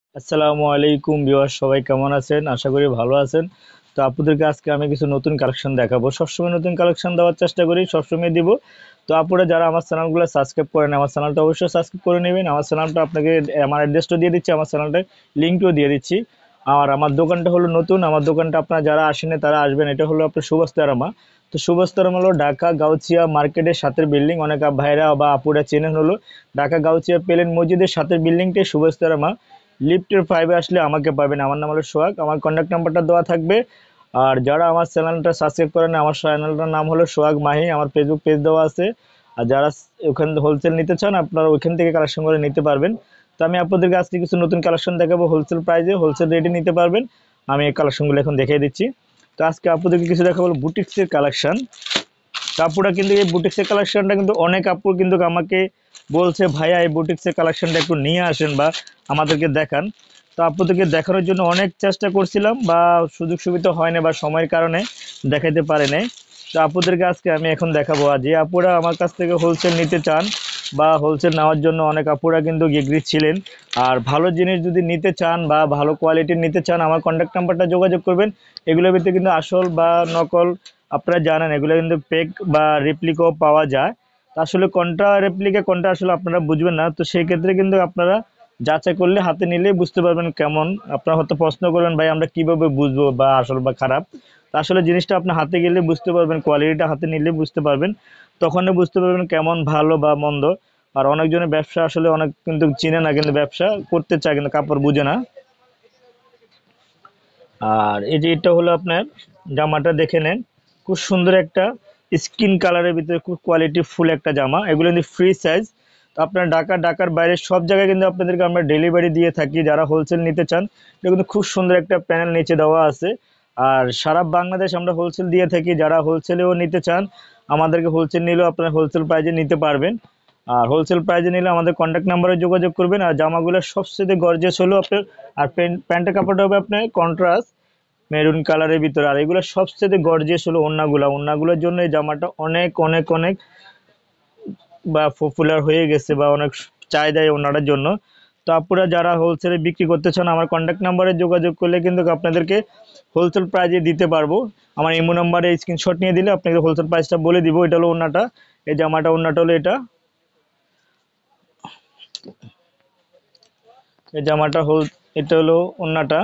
আসসালামু আলাইকুম ভিউয়ার, সবাই কেমন আছেন? আশা করি ভালো আছেন। তো আপনাদেরকে আজকে আমি কিছু নতুন কালেকশন দেখাবো। সবসময় নতুন কালেকশন দেওয়ার চেষ্টা করি, সবসময় দিব। তো আপনারা যারা আমার চ্যানেলগুলো সাবস্ক্রাইব করেন, আমার চ্যানেলটা অবশ্যই সাবস্ক্রাইব করে নেবেন। আমার চ্যানেলটা আপনাকে আমার অ্যাড্রেসটা দিয়ে দিচ্ছি, আমার চ্যানেলটা লিঙ্কও দিয়ে দিচ্ছি। আর আমার দোকানটা হলো নতুন, আমার দোকানটা আপনারা যারা আসেন তারা আসবেন। এটা হলো আপনার সুভাষতারামা। তো সুভাষতারামা হলো ঢাকা গাউছিয়া মার্কেটের সাথের বিল্ডিং। অনেক ভাইরা বা আপুরা চেনেন, হলো ঢাকা গাউছিয়া প্লেন মসজিদের সাথের বিল্ডিংটাই সুভাষতারামা। লিফটের 5-এ আসলে আমাকে পাবেন। আমার নাম হলো সোহাগ, আমার কন্ট্যাক্ট নাম্বারটা দেওয়া থাকবে। আর যারা আমার চ্যানেলটা সাবস্ক্রাইব করেন, আমার চ্যানেলটার নাম হলো সোহাগ মাহি, আমার ফেসবুক পেজ দেওয়া আছে। আর যারা ওখান হোলসেল নিতে চান, আপনারা ওইখান থেকে কালেকশন করে নিতে পারবেন। তো আমি আপনাদেরকে আজকে কিছু নতুন কালেকশন দেখাবো, হোলসেল প্রাইসে হোলসেল রেটে নিতে পারবেন। আমি এই কালেকশনগুলো এখন দেখিয়ে দিচ্ছি। তো আজকে আপনাদেরকে কিছু দেখাবো বুটিক্সের কালেকশন। কাপড়টা কিন্তু এই বুটিক্সের কালেকশনটা কিন্তু অনেক কাপড় কিন্তু আমাকে বলছে, ভাইয়া এই বুটিক্সের কালেকশনটা একটু নিয়ে আসেন বা আমাদেরকে দেখান। তো আপনাদেরকে দেখানোর জন্য অনেক চেষ্টা করছিলাম, বা সুযোগ সুবিধা হয় না বা সময়ের কারণে দেখাইতে পারে নাই। তো আপুদেরকে আজকে আমি এখন দেখাবো। আর যে আপুরা আমার কাছ থেকে হোলসেল নিতে চান বা হোলসেল নেওয়ার জন্য অনেক আপুরা কিন্তু এগ্রি ছিলেন। আর ভালো জিনিস যদি নিতে চান বা ভালো কোয়ালিটির নিতে চান, আমার কন্ট্যাক্ট নাম্বারটা যোগাযোগ করবেন। এগুলোর ভিতরে কিন্তু আসল বা নকল আপনারা জানেন, এগুলো কিন্তু পেক বা রেপ্লিকাও পাওয়া যায়। তো আসলে কোনটা রেপ্লিকা কোনটা আসলে আপনারা বুঝবেন না। তো সেই ক্ষেত্রে কিন্তু আপনারা যাচাই করলে হাতে নিলেই বুঝতে পারবেন কেমন। আপনারা হয়তো প্রশ্ন করবেন, ভাই আমরা কিভাবে বুঝবো বা আসল বা খারাপ। তো আসলে জিনিসটা আপনার হাতে গেলে বুঝতে পারবেন, কোয়ালিটিটা হাতে নিলে বুঝতে পারবেন। তখনই বুঝতে পারবেন কেমন ভালো বা মন্দ। আর অনেকজনের ব্যবসা আসলে অনেক কিন্তু চিনে না, কিন্তু ব্যবসা করতে চায় কিন্তু কাপড় বুঝে না। আর এই যে এটা হলো আপনার জামাটা, দেখে নেন। খুব সুন্দর একটা স্কিন কালারের ভিতরে খুব কোয়ালিটি ফুল একটা জামা। এগুলো কিন্তু ফ্রি সাইজ। তো আপনার ঢাকার বাইরে সব জায়গায় কিন্তু আপনাদেরকে আমরা ডেলিভারি দিয়ে থাকি। যারা হোলসেল নিতে চান, এটা কিন্তু খুব সুন্দর একটা প্যানেল নিচে দেওয়া আছে। আর সারা বাংলাদেশ আমরা হোলসেল দিয়ে থাকি। যারা হোলসেলেও নিতে চান, আমাদেরকে হোলসেল নিলেও আপনারা হোলসেল প্রাইজে নিতে পারবেন। আর হোলসেল প্রাইজে নিলে আমাদের কন্ট্যাক্ট নাম্বারে যোগাযোগ করবেন। আর জামাগুলো সবচেয়ে গর্জিয়াস হলো আপনার। আর প্যান্টের কাপড়টা হবে আপনার কন্ট্রাস্ট মেরুন কালারের ভিতরে। আর এগুলো সবচেয়ে গর্জিয়াস হলো ওড়নাগুলোর জন্য এই জামাটা অনেক অনেক অনেক বা পপুলার হয়ে গেছে, বা অনেক চাহিদা এই ওড়নাটার জন্য। তো আপনারা যারা হোলসেলে বিক্রি করতে চান, আমার কন্ট্যাক্ট নাম্বারে যোগাযোগ করলে কিন্তু আপনাদেরকে হোলসেল প্রাইজে দিতে পারবো। আমার ইমো নাম্বারে স্ক্রিনশট নিয়ে দিলে আপনাকে হোলসেল প্রাইসটা বলে দিব। এটা হলো ওড়নাটা, এই জামাটা ওড়নাটা হলো এটা। এই জামাটা এটা হলো ওড়নাটা।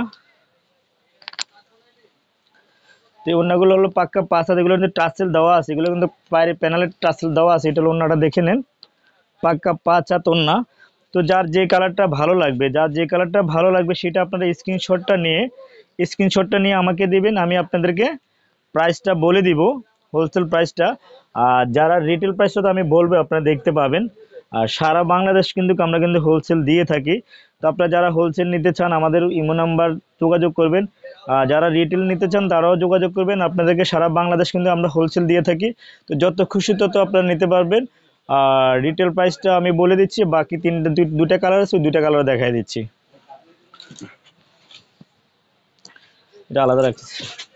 তো এই ওড়নাগুলো হলো পাক্কা 5 হাত। এগুলো কিন্তু টাসেল দেওয়া আছে, এগুলো কিন্তু বাইরে প্যানেলের টাসেল দেওয়া আছে। এটা হলো ওড়নাটা, দেখে নেন। পাক্কা 5 হাত ওড়না। তো যার যে কালারটা ভালো লাগবে, সেটা আপনারা স্ক্রিনশটটা নিয়ে আমাকে দিবেন। আমি আপনাদেরকে প্রাইসটা বলে দিব, হোলসেল প্রাইসটা। আর যারা রিটেল প্রাইসটা তো আমি বলবো, আপনারা দেখতে পাবেন। আর সারা বাংলাদেশ কিন্তু আমরা কিন্তু হোলসেল দিয়ে থাকি। তো আপনারা যারা হোলসেল নিতে চান, আমাদের ইমো নাম্বার যোগাযোগ করবেন। আর যারা রিটেল নিতে চান, তারাও যোগাযোগ করবেন। আপনাদেরকে সারা বাংলাদেশ কিন্তু আমরা হোলসেল দিয়ে থাকি। তো যত খুশি তত আপনারা নিতে পারবেন। আর রিটেল প্রাইসটা আমি বলে দিচ্ছি। বাকি দুটা কালার আছে, দুটা কালার দেখাই দিচ্ছি। এটা আলাদা রাখছি।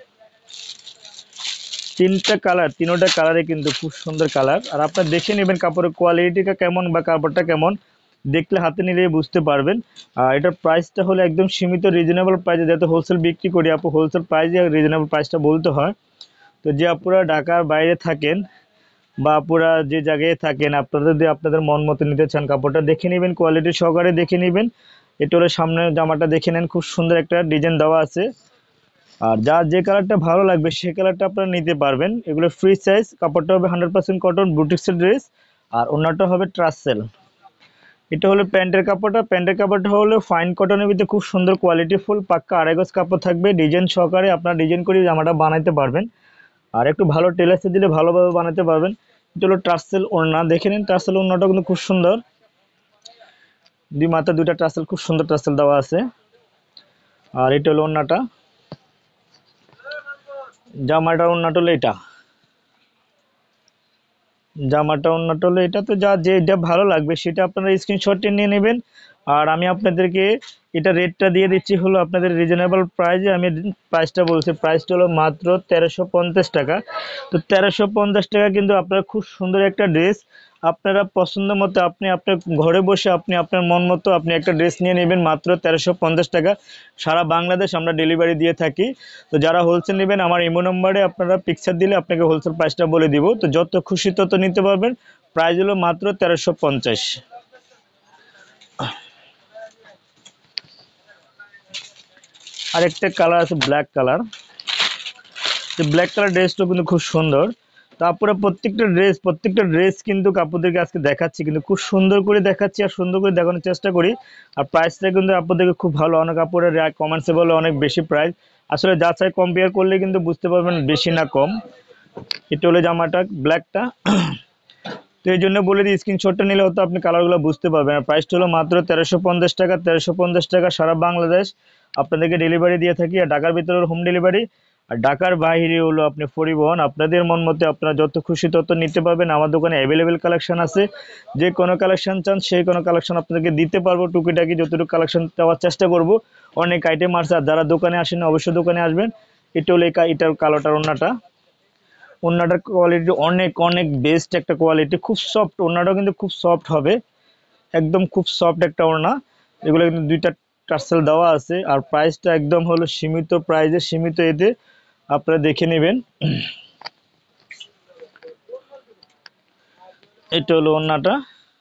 তিনোটা কালারে কিন্তু খুব সুন্দর কালার। আর আপনারা দেখে নেবেন কাপড়ের কোয়ালিটিটা কেমন বা কাপড়টা কেমন, দেখলে হাতে নিলেই বুঝতে পারবেন। আর এটার প্রাইসটা হলো একদম সীমিত, রিজনেবল প্রাইসে। যেহেতু হোলসেল বিক্রি করি, আপু হোলসেল প্রাইসে রিজনেবল প্রাইসটা বলতে হয়। তো যে আপুরা ঢাকার বাইরে থাকেন বা আপুরা যে জায়গায় থাকেন, আপনারা যদি আপনাদের মন মতো নিতে চান, কাপড়টা দেখে নেবেন, কোয়ালিটি সহকারে দেখে নেবেন। এটা হলো সামনের জামাটা, দেখে নেন। খুব সুন্দর একটা ডিজাইন দেওয়া আছে। আর যার যে কালারটা ভালো লাগবে সেই কালারটা আপনারা নিতে পারবেন। এগুলো ফ্রি সাইজ, কাপড়টা হবে 100% কটন বুটিক্সের ড্রেস। আর ওনাটা হবে ট্রাসেল। এটা হলো প্যান্টের কাপড়টা হলো ফাইন কটনের ভিতরে খুব সুন্দর কোয়ালিটি ফুল, পাক্কা আড়াই গজ কাপড় থাকবে। ডিজাইন সহকারে আপনারা ডিজাইন করে জামাটা বানাইতে পারবেন। আর একটু ভালো টেলার্সে দিলে ভালোভাবে বানাতে পারবেন। এটা হলো টার্সেল ওড়না, দেখে নিন। টার্সেল ওড়নাটা কিন্তু খুব সুন্দর। দুই মাথা দুইটা টার্সেল, খুব সুন্দর টার্সেল দেওয়া আছে। আর এটা হলো ওড়নাটা। ওড়নাটা হলো এটা। এটা তো যা যেটা ভালো লাগবে সেটা আপনারা স্ক্রিনশটে নিয়ে নেবেন। আর আমি আপনাদেরকে এটা রেটটা দিয়ে দিচ্ছি হলো আপনাদের রিজনেবল প্রাইসে। আমি প্রাইসটা বলছি, প্রাইসটা হলো মাত্র 1350 টাকা। তো 1350 টাকা কিন্তু আপনারা খুব সুন্দর একটা ড্রেস আপনারা পছন্দ মতো আপনি আপনার ঘরে বসে আপনি আপনার মন মতো আপনি একটা ড্রেস নিয়ে নেবেন মাত্র 1350 টাকা। সারা বাংলাদেশ আমরা ডেলিভারি দিয়ে থাকি। তো যারা হোলসেল নেবেন আমার ইমো নম্বরে আপনারা পিকচার দিলে আপনাকে হোলসেল প্রাইসটা বলে দিব। তো যত খুশি তত নিতে পারবেন। প্রাইস হলো মাত্র 1350। আরেকটা কালার আছে ব্ল্যাক কালার। তো ব্ল্যাক কালার ড্রেসটা কিন্তু খুব সুন্দর। তারপরে প্রত্যেকটা ড্রেস কিন্তু আপনাদেরকে আজকে দেখাচ্ছি, কিন্তু খুব সুন্দর করে দেখাচ্ছি আর সুন্দর করে দেখানোর চেষ্টা করি। আর প্রাইসটা কিন্তু আপনাদেরকে খুব ভালো, অনেক কাপড়ের কমেন্টসে বলে অনেক বেশি প্রাইস, আসলে যাচাই কম্পেয়ার করলে কিন্তু বুঝতে পারবেন বেশি না কম। এটা হলো জামাটা ব্ল্যাকটা। তো এই জন্য বলে দিই স্ক্রিনশটটা নিলে হয়তো আপনি কালারগুলো বুঝতে পারবেন। আর প্রাইসটা হলো মাত্র 1350 টাকা। 1350 টাকা সারা বাংলাদেশ আপনাদেরকে ডেলিভারি দিয়ে থাকি। আর ঢাকার ভিতরে হোম ডেলিভারি, আর ঢাকার বাইরে হলো আপনি পরিবহন। আপনাদের মন মতো আপনারা যত খুশি তত নিতে পারবেন। আমার দোকানে অ্যাভেলেবেল কালেকশন আছে, যে কোনো কালেকশন চান সেই কোনো কালেকশন আপনাদেরকে দিতে পারবো। টুকিটাকি যতটুকু কালেকশন দেওয়ার চেষ্টা করব। অনেক আইটেম আছে, আর যারা দোকানে আসেন অবশ্যই দোকানে আসবেন। এটা হলো এটার কালোটার ওন্নাটা। ওন্নাটার কোয়ালিটি অনেক অনেক বেস্ট একটা কোয়ালিটি, খুব সফট। ওন্নাটাও কিন্তু খুব সফট হবে, একদম খুব সফট একটা ওড়না। এগুলো কিন্তু দুইটা টার্সেল দেওয়া আছে। আর প্রাইসটা একদম হলো সীমিত প্রাইসে, সীমিত এতে আপনারা দেখে নেবেন। এটা হলো ওড়নাটা।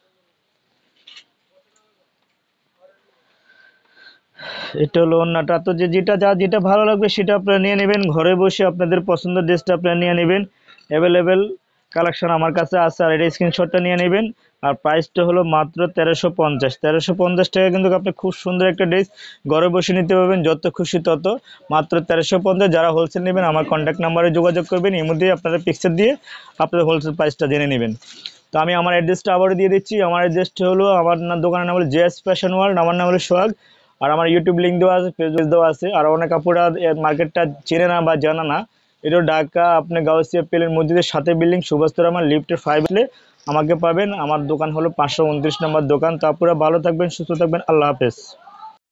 এটা হলো ওড়নাটা। তো যেটা ভালো লাগবে সেটা আপনারা নিয়ে নেবেন। ঘরে বসে আপনাদের পছন্দের ড্রেসটা আপনারা নিয়ে নেবেন। অ্যাভেলেবেল কালেকশন আমার কাছে আছে। আর এটা স্ক্রিনশটটা নিয়ে নেবেন। আর প্রাইসটা হলো মাত্র 1350। 1350 টাকা কিন্তু আপনি খুব সুন্দর একটা ড্রেস ঘরে বসে নিতে পারবেন, যত খুশি তত। মাত্র 1350। যারা হোলসেল নেবেন আমার কন্ট্যাক্ট নাম্বারে যোগাযোগ করবেন, এর মধ্যেই আপনারা পিকচার দিয়ে আপনাদের হোলসেল প্রাইসটা জেনে নেবেন। তো আমি আমার অ্যাড্রেসটা আবারও দিয়ে দিচ্ছি। আমার অ্যাড্রেসটা হলো, আমার দোকানের নাম হলো জেএস ফ্যাশন ওয়ার্ল্ড, আমার নাম হলো সোহাগ। আর আমার ইউটিউব লিঙ্ক দেওয়া আছে, ফেসবুক দেওয়া আছে। আর অনেক কাপড়া মার্কেটটা চেনে না বা জানা না। এটা ঢাকা আপনি গাউসিয়া প্লেন মসজিদের সাথে বিল্ডিং, সুভাষতলা আমার লিফটের 5 আমাকে পাবেন। আমার দোকান হলো 529 নম্বর দোকান। তো আপনারা ভালো থাকবেন, সুস্থ থাকবেন, আল্লাহ হাফেজ।